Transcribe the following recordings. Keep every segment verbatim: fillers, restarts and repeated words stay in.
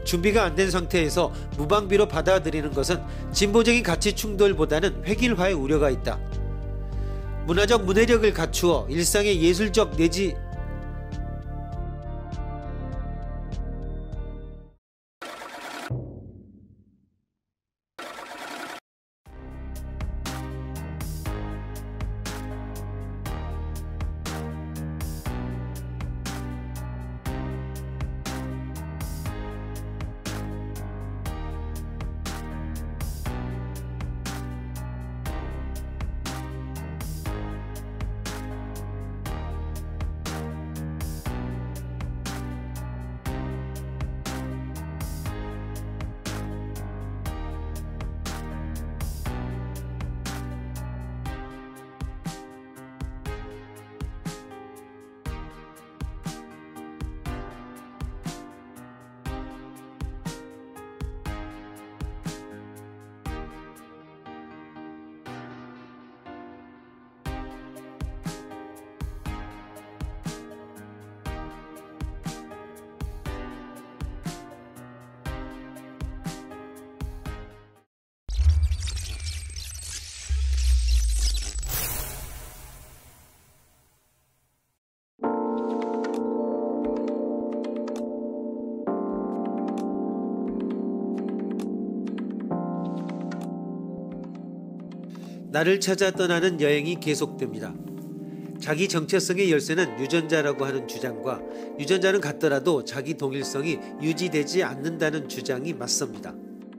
준비가 안 된 상태에서 무방비로 받아들이는 것은 진보적인 가치 충돌보다는 획일화의 우려가 있다. 문화적 문해력을 갖추어 일상의 예술적 내지 나를 찾아 떠나는 여행이 계속됩니다. 자기 정체성의 열쇠는 유전자라고 하는 주장과 유전자는 같더라도 자기 동일성이 유지되지 않는다는 주장이 맞섭니다.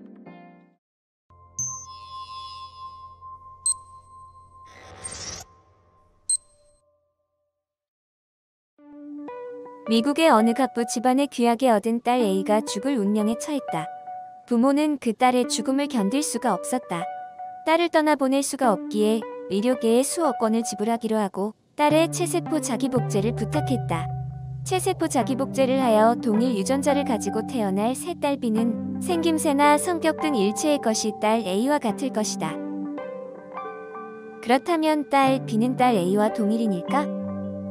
미국의 어느 갑부 집안에 귀하게 얻은 딸 A가 죽을 운명에 처했다. 부모는 그 딸의 죽음을 견딜 수가 없었다. 딸을 떠나보낼 수가 없기에 의료계에 수억 원을 지불하기로 하고 딸의 체세포 자기복제를 부탁했다. 체세포 자기복제를 하여 동일 유전자를 가지고 태어날 새 딸 B는 생김새나 성격 등 일체의 것이 딸 A와 같을 것이다. 그렇다면 딸 B는 딸 A와 동일인일까?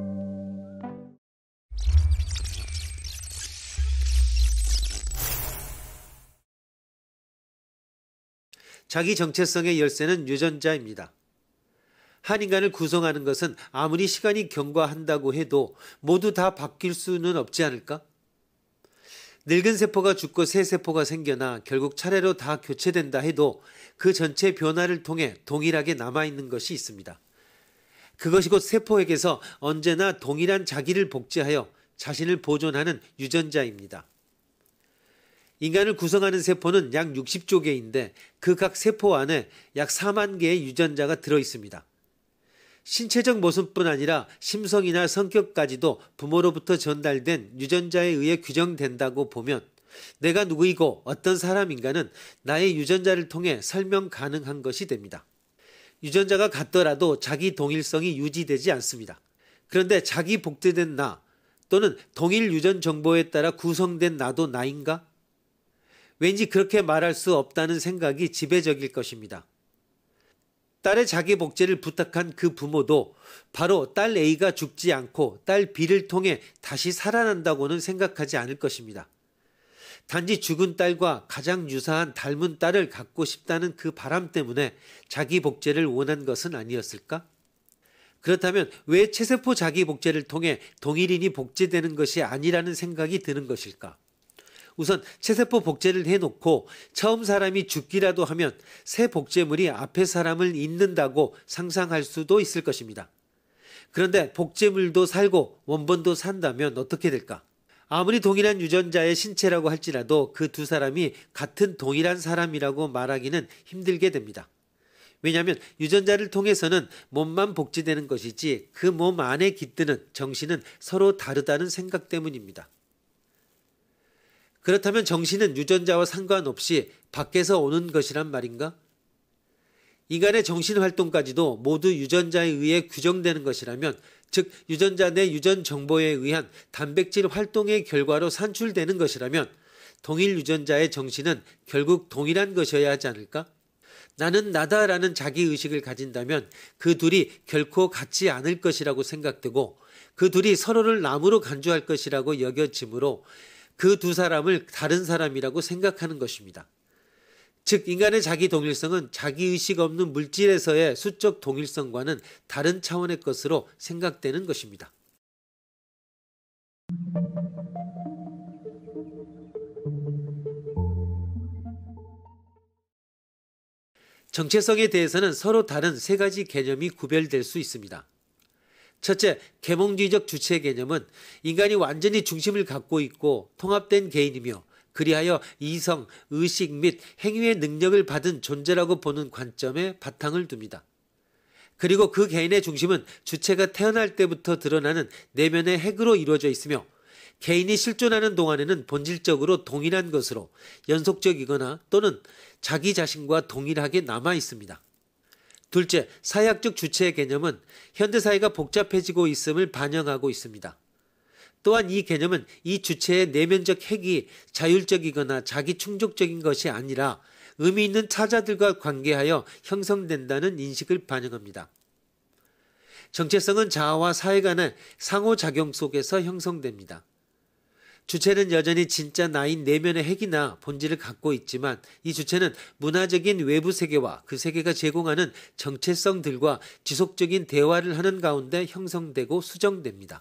자기 정체성의 열쇠는 유전자입니다. 한 인간을 구성하는 것은 아무리 시간이 경과한다고 해도 모두 다 바뀔 수는 없지 않을까? 늙은 세포가 죽고 새 세포가 생겨나 결국 차례로 다 교체된다 해도 그 전체 변화를 통해 동일하게 남아있는 것이 있습니다. 그것이 곧 세포에게서 언제나 동일한 자기를 복제하여 자신을 보존하는 유전자입니다. 인간을 구성하는 세포는 약 육십조 개인데 그 각 세포 안에 약 사만 개의 유전자가 들어있습니다. 신체적 모습뿐 아니라 심성이나 성격까지도 부모로부터 전달된 유전자에 의해 규정된다고 보면 내가 누구이고 어떤 사람인가는 나의 유전자를 통해 설명 가능한 것이 됩니다. 유전자가 같더라도 자기 동일성이 유지되지 않습니다. 그런데 자기 복제된 나 또는 동일 유전 정보에 따라 구성된 나도 나인가? 왠지 그렇게 말할 수 없다는 생각이 지배적일 것입니다. 딸의 자기 복제를 부탁한 그 부모도 바로 딸 A가 죽지 않고 딸 B를 통해 다시 살아난다고는 생각하지 않을 것입니다. 단지 죽은 딸과 가장 유사한 닮은 딸을 갖고 싶다는 그 바람 때문에 자기 복제를 원한 것은 아니었을까? 그렇다면 왜 체세포 자기 복제를 통해 동일인이 복제되는 것이 아니라는 생각이 드는 것일까? 우선 체세포 복제를 해놓고 처음 사람이 죽기라도 하면 새 복제물이 앞에 사람을 잇는다고 상상할 수도 있을 것입니다. 그런데 복제물도 살고 원본도 산다면 어떻게 될까? 아무리 동일한 유전자의 신체라고 할지라도 그 두 사람이 같은 동일한 사람이라고 말하기는 힘들게 됩니다. 왜냐하면 유전자를 통해서는 몸만 복제되는 것이지 그 몸 안에 깃드는 정신은 서로 다르다는 생각 때문입니다. 그렇다면 정신은 유전자와 상관없이 밖에서 오는 것이란 말인가? 인간의 정신활동까지도 모두 유전자에 의해 규정되는 것이라면 즉 유전자 내 유전 정보에 의한 단백질 활동의 결과로 산출되는 것이라면 동일 유전자의 정신은 결국 동일한 것이어야 하지 않을까? 나는 나다라는 자기의식을 가진다면 그 둘이 결코 같지 않을 것이라고 생각되고 그 둘이 서로를 남으로 간주할 것이라고 여겨지므로 그 두 사람을 다른 사람이라고 생각하는 것입니다. 즉 인간의 자기 동일성은 자기의식 없는 물질에서의 수적 동일성과는 다른 차원의 것으로 생각되는 것입니다. 정체성에 대해서는 서로 다른 세 가지 개념이 구별될 수 있습니다. 첫째, 계몽주의적 주체 개념은 인간이 완전히 중심을 갖고 있고 통합된 개인이며 그리하여 이성, 의식 및 행위의 능력을 받은 존재라고 보는 관점에 바탕을 둡니다. 그리고 그 개인의 중심은 주체가 태어날 때부터 드러나는 내면의 핵으로 이루어져 있으며 개인이 실존하는 동안에는 본질적으로 동일한 것으로 연속적이거나 또는 자기 자신과 동일하게 남아 있습니다. 둘째, 사회학적 주체의 개념은 현대사회가 복잡해지고 있음을 반영하고 있습니다. 또한 이 개념은 이 주체의 내면적 핵이 자율적이거나 자기충족적인 것이 아니라 의미 있는 타자들과 관계하여 형성된다는 인식을 반영합니다. 정체성은 자아와 사회 간의 상호작용 속에서 형성됩니다. 주체는 여전히 진짜 나인 내면의 핵이나 본질을 갖고 있지만 이 주체는 문화적인 외부 세계와 그 세계가 제공하는 정체성들과 지속적인 대화를 하는 가운데 형성되고 수정됩니다.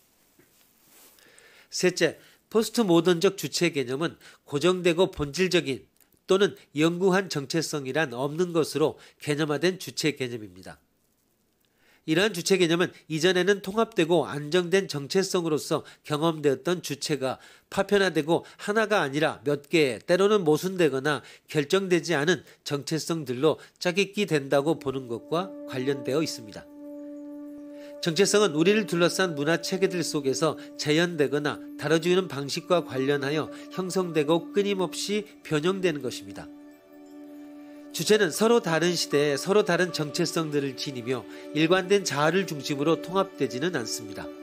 셋째, 포스트 모던적 주체 개념은 고정되고 본질적인 또는 영구한 정체성이란 없는 것으로 개념화된 주체 개념입니다. 이러한 주체 개념은 이전에는 통합되고 안정된 정체성으로서 경험되었던 주체가 파편화되고 하나가 아니라 몇 개의 때로는 모순되거나 결정되지 않은 정체성들로 짜깁기 된다고 보는 것과 관련되어 있습니다. 정체성은 우리를 둘러싼 문화 체계들 속에서 재현되거나 다뤄지는 방식과 관련하여 형성되고 끊임없이 변형되는 것입니다. 주체는 서로 다른 시대에 서로 다른 정체성들을 지니며 일관된 자아를 중심으로 통합되지는 않습니다.